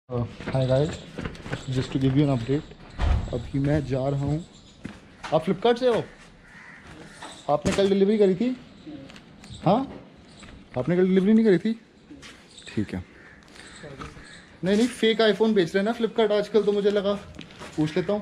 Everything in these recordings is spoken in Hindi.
Hi guys, just to give you an update. अभी मैं जा रहा हूँ। आप फ्लिपकार्ट से हो? आपने कल डिलीवरी करी थी? हाँ, आपने कल डिलीवरी नहीं करी थी? ठीक है। नहीं नहीं, फेक आईफोन बेच रहे हैं ना फ्लिपकार्ट आजकल, तो मुझे लगा पूछ लेता हूँ।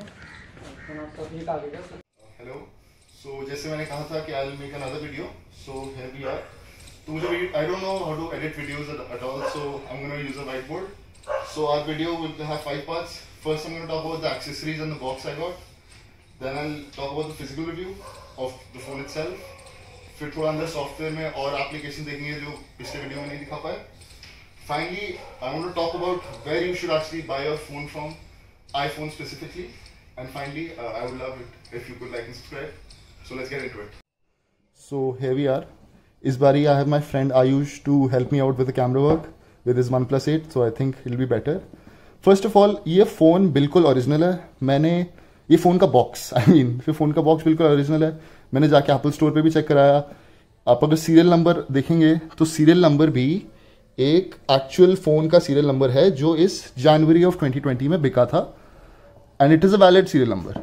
हेलो। सो जैसे मैंने कहा था कि I will make another video, so here we are. तो मुझे I don't know how to edit videos at all, so I am gonna use a whiteboard. So our video will have 5 parts. First I'm going to talk about the accessories and the box I got. Then I'll talk about the physical review of the phone itself. फिर थोड़ा अंदर सॉफ्टवेयर में और एप्लीकेशन देखेंगे जो पिछले वीडियो में नहीं दिखा पाए. Finally, I want to talk about where you should actually buy your phone from, iPhone specifically. And finally, I would love it if you could like and subscribe. So let's get into it. So here we are. इस बारी I have my friend Ayush to help me out with the camera work with his OnePlus 8, so I think it'll be better. First of all, ये फ़ोन बिल्कुल ओरिजिनल है. मैंने ये फ़ोन का बॉक्स फ़ोन का बॉक्स बिल्कुल ओरिजिनल है. मैंने जाके एप्पल स्टोर पे भी चेक कराया. आप अगर सीरियल नंबर देखेंगे तो सीरियल नंबर भी एक एक्चुअल फ़ोन का सीरियल नंबर है जो इस जनवरी ऑफ 2020 में बिका था, and it is a valid serial number.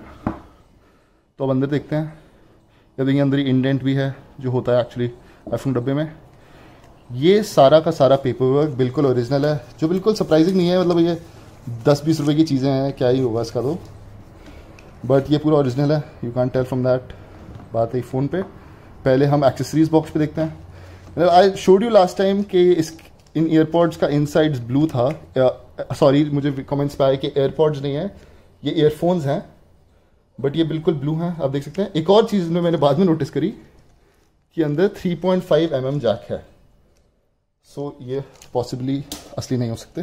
तो अब अंदर देखते हैं. या देखिए अंदर इंडेंट भी है जो होता है एक्चुअली आईफोन डब्बे में. ये सारा का सारा पेपर वर्क बिल्कुल ओरिजिनल है, जो बिल्कुल सरप्राइजिंग नहीं है. मतलब ये 10-20 रुपए की चीज़ें हैं, क्या ही होगा इसका तो, बट ये पूरा ओरिजिनल है. You can tell from that. बात है फ़ोन पे. पहले हम एक्सेसरीज बॉक्स पे देखते हैं. I showed you last time कि इस इन ईयरपॉड्स का इनसाइड्स ब्लू था. सॉरी, मुझे कमेंट्स पे आए कि एयरपॉड्स नहीं है, ये ईयरफोन्स हैं, बट ये बिल्कुल ब्लू हैं. आप देख सकते हैं. एक और चीज़ मैंने बाद में नोटिस करी कि अंदर 3.5 mm जैक है. सो ये पॉसिबली असली नहीं हो सकते.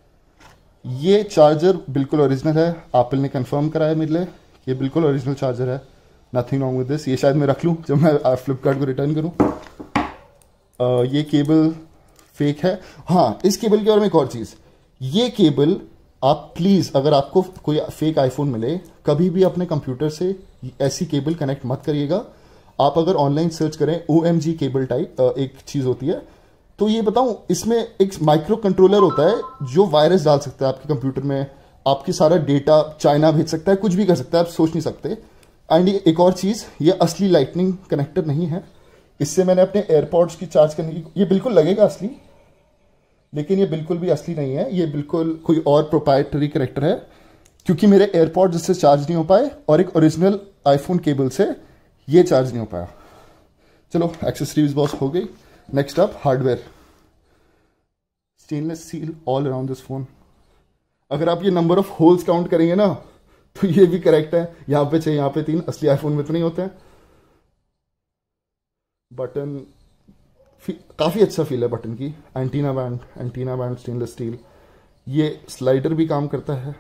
ये चार्जर बिल्कुल ओरिजिनल है. एप्पल ने कंफर्म कराया मेरे लिए, ये बिल्कुल ओरिजिनल चार्जर है. Nothing wrong with this. ये शायद मैं रख लूँ जब मैं फ्लिपकार्ट को रिटर्न करूँ. ये केबल फेक है. हाँ, इस केबल के और में एक और चीज़. ये केबल आप प्लीज़, अगर आपको कोई फेक आईफोन मिले, कभी भी अपने कंप्यूटर से ऐसी केबल कनेक्ट मत करिएगा. आप अगर ऑनलाइन सर्च करें OMG केबल टाइप एक चीज़ होती है, तो ये बताऊं, इसमें एक माइक्रो कंट्रोलर होता है जो वायरस डाल सकता है आपके कंप्यूटर में. आपकी सारा डेटा चाइना भेज सकता है, कुछ भी कर सकता है, आप सोच नहीं सकते. एंड ये एक और चीज़, ये असली लाइटनिंग कनेक्टर नहीं है. इससे मैंने अपने एयरपॉड्स की चार्ज करने की, ये बिल्कुल लगेगा असली, लेकिन ये बिल्कुल भी असली नहीं है. ये बिल्कुल कोई और प्रोप्राइटरी कनेक्टर है, क्योंकि मेरे एयरपॉड्स इससे चार्ज नहीं हो पाए और एक ओरिजिनल आईफोन केबल से ये चार्ज नहीं हो पाया. चलो, एक्सेसरीज बॉक्स हो गई. Next up hardware. Stainless steel all around this phone. अगर आप ये नंबर ऑफ होल्स काउंट करेंगे ना, तो ये भी करेक्ट है. यहां पे 6, यहां पे 3. असली आईफोन में तो नहीं होते हैं. बटन काफी अच्छा फील है बटन की. Antenna band stainless steel. ये स्लाइडर भी काम करता है.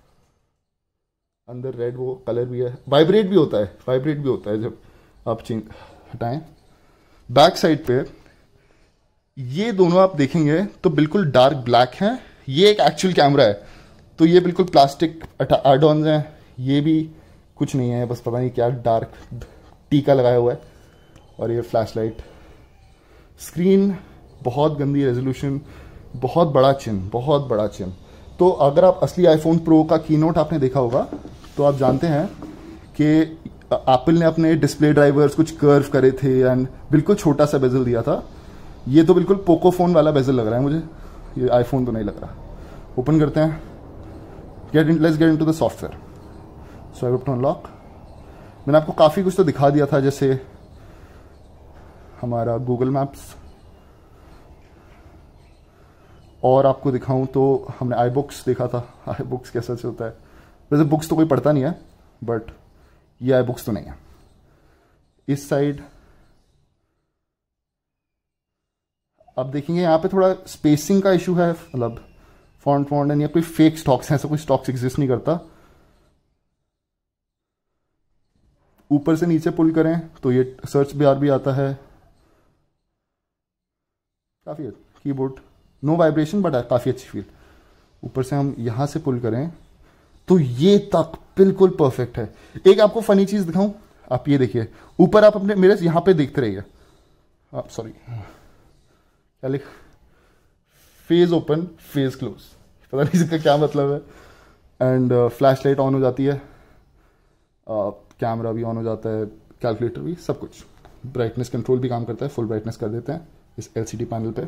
अंदर रेड वो कलर भी है. वाइब्रेट भी होता है जब आप हटाएं. बैक साइड पे ये दोनों आप देखेंगे तो बिल्कुल डार्क ब्लैक है. ये एक एक्चुअल कैमरा है, तो ये बिल्कुल प्लास्टिक एड ऑन हैं. ये भी कुछ नहीं है, बस पता नहीं क्या डार्क टीका लगाया हुआ है. और ये फ्लैश लाइट. स्क्रीन बहुत गंदी रेजोल्यूशन, बहुत बड़ा चिन्ह. तो अगर आप असली आईफोन प्रो का कीनोट आपने देखा होगा, तो आप जानते हैं कि एप्पल ने अपने डिस्प्ले ड्राइवर्स कुछ कर्व करे थे एंड बिल्कुल छोटा सा बेजल दिया था. ये तो बिल्कुल पोको फोन वाला बेजल लग रहा है मुझे. ये आईफोन तो नहीं लग रहा. ओपन करते हैं. Let's get into the software. So I have to unlock. मैंने आपको काफ़ी कुछ तो दिखा दिया था, जैसे हमारा गूगल मैप्स, और आपको दिखाऊं तो हमने आई बुक्स देखा था. आई बुक्स कैसा चलता है. वैसे बुक्स तो कोई पढ़ता नहीं है, बट ये आई बुक्स तो नहीं है. इस साइड आप देखेंगे यहाँ पे थोड़ा स्पेसिंग का इशू है. मतलब फॉन्ट एंड या कोई फेक स्टॉक्स हैं, ऐसा कोई स्टॉक्स एग्जिस्ट नहीं करता. ऊपर से नीचे पुल करें तो ये सर्च बार भी आता है. काफ़ी कीबोर्ड, नो वाइब्रेशन बट काफ़ी अच्छी फील. ऊपर से हम यहाँ से पुल करें तो ये तक बिल्कुल परफेक्ट है. एक आपको फनी चीज़ दिखाऊं. आप ये देखिए, ऊपर आप अपने मेरे यहाँ पे देखते रहिए. आप सॉरी, क्या लिख, फेज ओपन फेज क्लोज. पता नहीं इसका क्या मतलब है। एंड फ्लैश लाइट ऑन हो जाती है, कैमरा भी ऑन हो जाता है, कैलकुलेटर भी, सब कुछ। ब्राइटनेस कंट्रोल भी काम करता है, फुल ब्राइटनेस कर देते हैं इस LCD पैनल पे।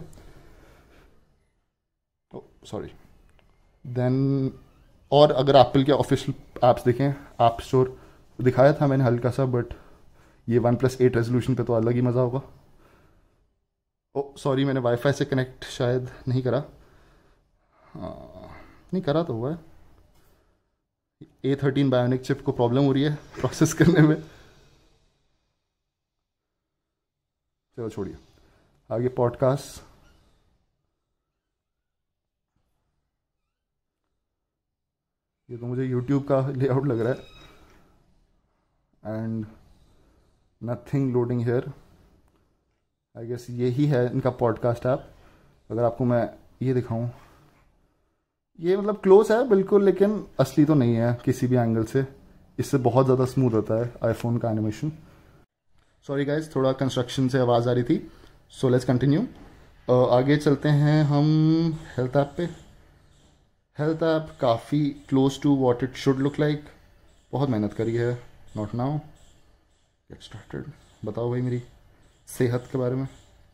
सॉरी। देन और अगर एप्पल के ऑफिशियल ऐप्स देखें, ऐप स्टोर दिखाया था मैंने हल्का सा, बट ये 1+8 रेजोल्यूशन पे तो अलग ही मज़ा होगा। ओ सॉरी, मैंने वाईफाई से कनेक्ट शायद नहीं करा। नहीं करा तो हुआ है। A13 बायोनिक चिप को प्रॉब्लम हो रही है प्रोसेस करने में। चलो छोड़िए, आगे पॉडकास्ट। ये तो मुझे YouTube का लेआउट लग रहा है। And nothing loading here. I guess यही है इनका पॉडकास्ट ऐप। अगर आपको मैं ये दिखाऊं, ये मतलब क्लोज है बिल्कुल, लेकिन असली तो नहीं है किसी भी एंगल से। इससे बहुत ज़्यादा स्मूथ होता है आईफोन का एनिमेशन। सॉरी गाइज, थोड़ा कंस्ट्रक्शन से आवाज़ आ रही थी। So let's continue. आगे चलते हैं हम हेल्थ ऐप पे। हेल्थ ऐप काफ़ी close to what it should look like. बहुत मेहनत करी है। Not now, get started. बताओ भाई मेरी सेहत के बारे में।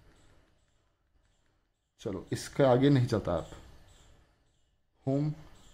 चलो, इसका आगे नहीं चलता ऐप। होम,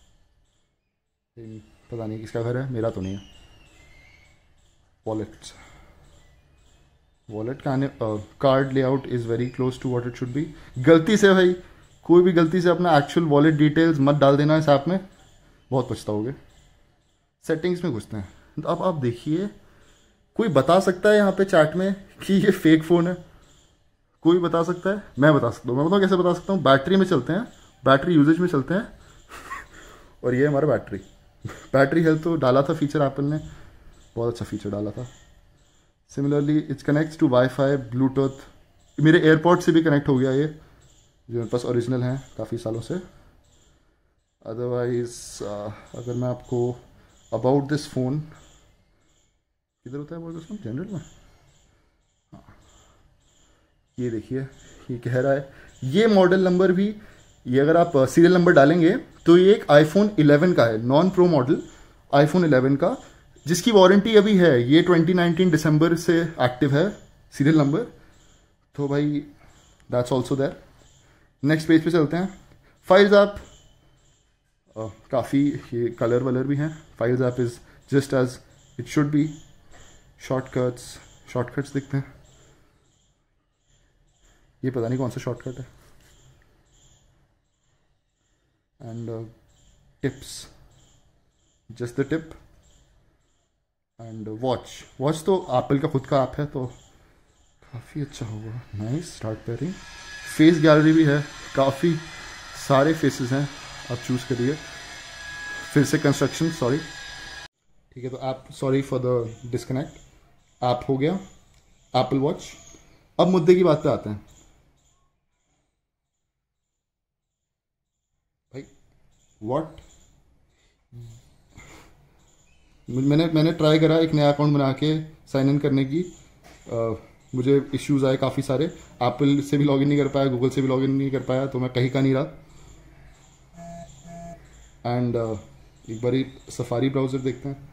पता नहीं किसका घर है, मेरा तो नहीं है। वॉलेट्स, वॉलेट का card layout is very close to what it should be. गलती से भाई, कोई भी गलती से अपना एक्चुअल वॉलेट डिटेल्स मत डाल देना इस ऐप में, बहुत पछताओगे। सेटिंग्स में घुसते हैं, तो अब आप देखिए, कोई बता सकता है यहाँ पे चैट में कि ये फेक फ़ोन है? कोई बता सकता है? मैं बता सकता हूँ। मैं बताऊँ कैसे बता सकता हूँ? बैटरी में चलते हैं, बैटरी यूजेज में चलते हैं और ये हमारा बैटरी हेल्थ तो डाला था फीचर एप्पल ने, बहुत अच्छा फीचर डाला था। Similarly it's connects to wifi, bluetooth. मेरे एयरपोर्ट से भी कनेक्ट हो गया ये, जो मेरे पास ओरिजिनल हैं काफ़ी सालों से। अदरवाइज अगर मैं आपको अबाउट दिस फ़ोन, किधर होता है वो जनरल में, हाँ, ये देखिए, ये कह रहा है ये मॉडल नंबर भी, ये अगर आप सीरियल नंबर डालेंगे तो ये एक आईफोन 11 का है, नॉन प्रो मॉडल आईफोन 11 का, जिसकी वारंटी अभी है। ये 2019 दिसंबर से एक्टिव है सीरियल नंबर। तो भाई that's also there. Next page पे चलते हैं। फाइल्स ऐप, काफ़ी ये कलर वलर भी हैं। Files app is just as it should be. Shortcuts दिखते हैं। ये पता नहीं कौन सा शॉर्टकट है। And tips, just the tip. And watch तो एप्पल का खुद का ऐप है, तो काफ़ी अच्छा होगा। Nice, start pairing. Face gallery भी है, काफ़ी सारे फेसेस हैं, आप चूज़ करिए। फिर से कंस्ट्रक्शन, सॉरी। ठीक है, तो app, sorry for the disconnect. App हो गया, एप्पल वॉच। अब मुद्दे की बात पे आते हैं भाई। व्हाट, मैंने ट्राई करा एक नया अकाउंट बना के साइन इन करने की। मुझे इश्यूज आए काफ़ी सारे। एप्पल से भी लॉगिन नहीं कर पाया, गूगल से भी लॉगिन नहीं कर पाया, तो मैं कहीं का नहीं रहा। एंड एक बारी सफारी ब्राउज़र देखते हैं।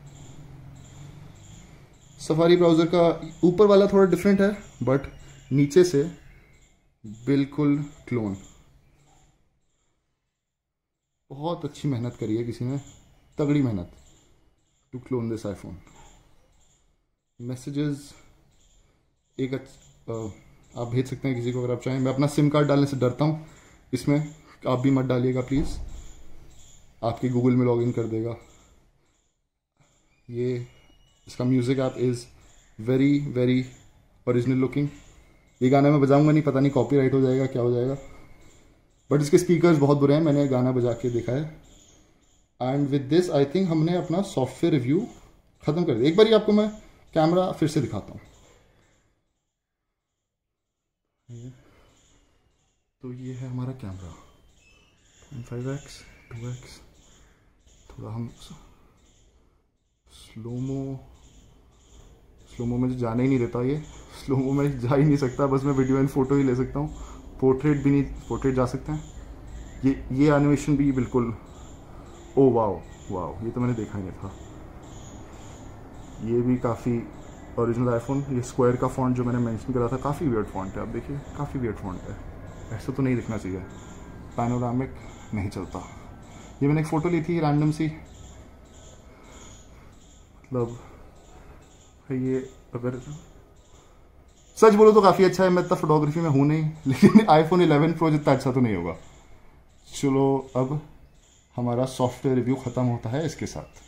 सफारी ब्राउज़र का ऊपर वाला थोड़ा डिफरेंट है, बट नीचे से बिल्कुल क्लोन। बहुत अच्छी मेहनत करी है किसी ने, तगड़ी मेहनत, to clone this iPhone. Messages एक आप भेज सकते हैं किसी को अगर आप चाहें। मैं अपना सिम कार्ड डालने से डरता हूँ इसमें, आप भी मत डालिएगा प्लीज़, आपके गूगल में लॉगिन कर देगा ये। इसका music app is very very original looking. ये गाना मैं बजाऊंगा नहीं, पता नहीं कॉपीराइट हो जाएगा, क्या हो जाएगा, बट इसके स्पीकर्स बहुत बुरे हैं, मैंने गाना बजा के देखा है। And with this I think हमने अपना सॉफ्टवेयर रिव्यू ख़त्म कर दिया। एक बार आपको मैं कैमरा फिर से दिखाता हूँ। तो ये है हमारा कैमरा, 5x 2x। थोड़ा हम स्लोमो में जाने ही नहीं देता, ये स्लोमो में जा ही नहीं सकता, बस मैं वीडियो एंड फोटो ही ले सकता हूँ। पोर्ट्रेट भी नहीं, पोर्ट्रेट जा सकते हैं। ये एनिमेशन भी बिल्कुल, ओ वाओ वाओ, ये तो मैंने देखा ही नहीं था। ये भी काफ़ी ओरिजिनल आईफोन। ये स्क्वायर का फॉन्ट जो मैंने मेंशन करा था, काफ़ी वियर्ड फॉन्ट है। आप देखिए काफ़ी वियर्ड फॉन्ट है, ऐसा तो नहीं दिखना चाहिए। पैनोरामिक नहीं चलता। ये मैंने एक फ़ोटो ली थी रैंडम सी, मतलब ये अगर सच बोलो तो काफ़ी अच्छा है। मैं इतना फोटोग्राफी में हूँ नहीं, लेकिन आईफोन 11 प्रो जितना अच्छा तो नहीं होगा। चलो अब हमारा सॉफ्टवेयर रिव्यू ख़त्म होता है इसके साथ।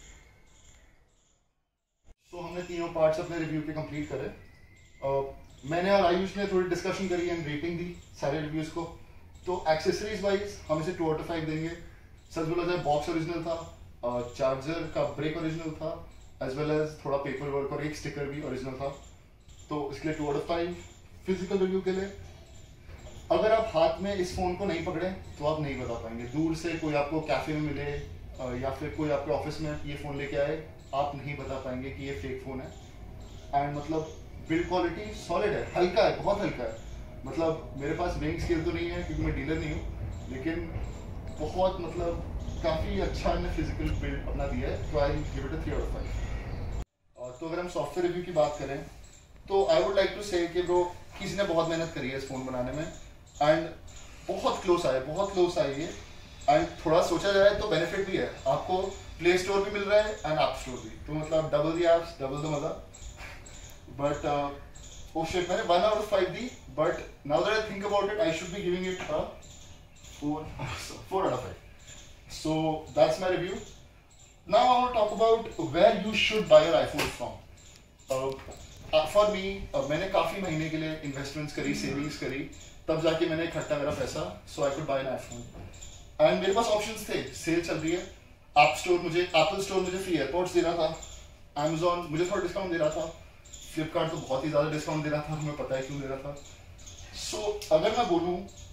तो हमने तीनों पार्ट्स अपने रिव्यू के कंप्लीट करे। मैंने और आयुष ने थोड़ी डिस्कशन करी एंड रेटिंग दी सारे रिव्यूज़ को। तो एक्सेसरीज वाइज हम इसे 2 out of 5 देंगे। सच बोला जाए बॉक्स ओरिजिनल था, चार्जर का ब्रेक ओरिजिनल था, एज वेल एज थोड़ा पेपर वर्क और एक स्टिकर भी ओरिजिनल था, तो इसके लिए 2 out of 5। फिजिकल रिव्यू के लिए अगर आप हाथ में इस फोन को नहीं पकड़े तो आप नहीं बता पाएंगे। दूर से कोई आपको कैफे में मिले या फिर कोई आपके ऑफिस में ये फोन लेके आए, आप नहीं बता पाएंगे कि ये फेक फोन है। एंड मतलब बिल्ड क्वालिटी सॉलिड है, हल्का है, बहुत हल्का है। मतलब मेरे पास वेइंग स्केल तो नहीं है क्योंकि मैं डीलर नहीं हूँ, लेकिन बहुत मतलब काफ़ी अच्छा इन्हें फिजिकल बिल्ड अपना दिया है। तो I give it a 3 out of 5। तो अगर हम सॉफ्टवेयर रिव्यू की बात करें तो आई वुड लाइक टू से कि ब्रो किसी ने बहुत मेहनत करी है इस फ़ोन बनाने में एंड बहुत क्लोज आई है। एंड थोड़ा सोचा जाए तो बेनिफिट भी है, आपको प्ले स्टोर भी मिल रहा है एंड ऐप स्टोर भी, तो मतलब double the apps double the मज़ा। बट ओ शिट, मैंने 1 out of 5 दी, but now that I think about it I should be giving it 4 out of 5। So that's my review. Now I want to talk about where you should buy your iPhone from. For me, मैंने काफ़ी महीने के लिए इन्वेस्टमेंट्स करी, सेविंग्स करी, तब जाके मैंने इकट्ठा मेरा पैसा, so I could buy an iPhone. And मेरे पास ऑप्शंस थे, सेल चल रही है, एप्पल स्टोर मुझे फ्री एयरपोर्ट्स दे रहा था, अमेजोन मुझे थोड़ा डिस्काउंट दे रहा था, फ्लिपकार्ट तो बहुत ही ज़्यादा डिस्काउंट दे रहा था, हमें पता है क्यों दे रहा था। सो अगर मैं बोलूँ,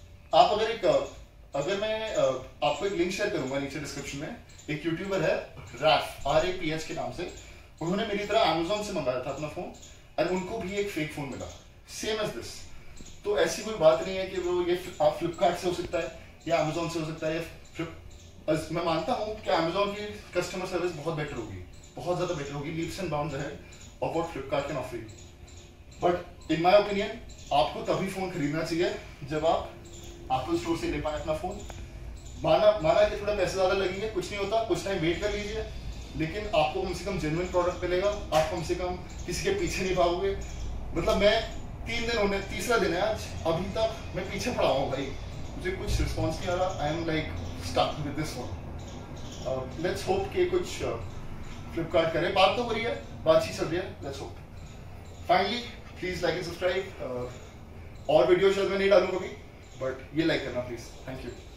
अगर मैं आपको एक लिंक शेयर करूंगा नीचे डिस्क्रिप्शन में, एक यूट्यूबर है रैफ RAPH के नाम से, उन्होंने मेरी तरह अमेजोन से मंगाया था अपना फोन और उनको भी एक फेक फोन मिला सेम एज दिस। तो ऐसी कोई बात नहीं है कि वो ये आप फ्लिपकार्ट से हो सकता है या अमेजोन से हो सकता है, या मैं मानता हूँ कि अमेजोन की कस्टमर सर्विस बहुत बेटर होगी, बहुत ज़्यादा बेटर होगी, leaps and bounds ahead of what Flipkart can offer you. But in my opinion आपको तभी फोन खरीदना चाहिए जब आप एप्पल स्टोर से ले पाए अपना फोन। माना कि थोड़ा पैसे ज़्यादा लगेंगे, कुछ नहीं होता, कुछ टाइम वेट कर लीजिए, लेकिन आपको कम से कम जेन्युइन प्रोडक्ट मिलेगा, आप कम से कम किसी के पीछे नहीं भागोगे। मतलब मैं 3 दिन होने, तीसरा दिन है आज, अभी तक मैं पीछे पड़ा हूँ भाई, मुझे कुछ रिस्पॉन्स नहीं आ रहा। I am like stuck with this one. Let's hope कि कुछ फ्लिपकार्ट करे, बात तो हो रही है, बातचीत चल रही है, let's hope. Finally please like and subscribe. और वीडियो शायद मैं नहीं डालूँ कभी, बट ये लाइक करना प्लीज, थैंक यू।